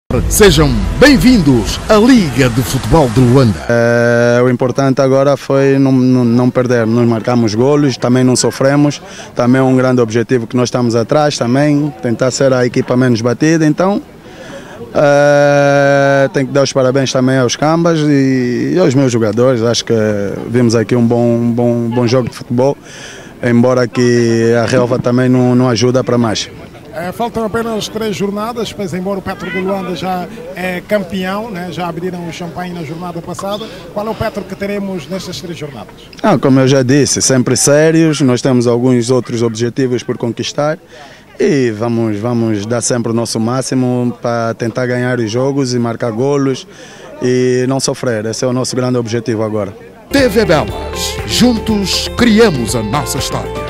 Sejam bem-vindos à Liga de Futebol de Luanda. O importante agora foi não perder, nós marcamos golos, também não sofremos, também é um grande objetivo que nós estamos atrás, também tentar ser a equipa menos batida, então tenho que dar os parabéns também aos Cambas e aos meus jogadores. Acho que vimos aqui um bom jogo de futebol, embora que a relva também não ajuda para mais. Faltam apenas 3 jornadas, pois embora o Petro de Luanda já é campeão, né? Já abriram o champanhe na jornada passada. Qual é o Petro que teremos nestas 3 jornadas? Como eu já disse, sempre sérios, nós temos alguns outros objetivos por conquistar e vamos dar sempre o nosso máximo para tentar ganhar os jogos e marcar golos e não sofrer. Esse é o nosso grande objetivo agora. TV Belas, juntos criamos a nossa história.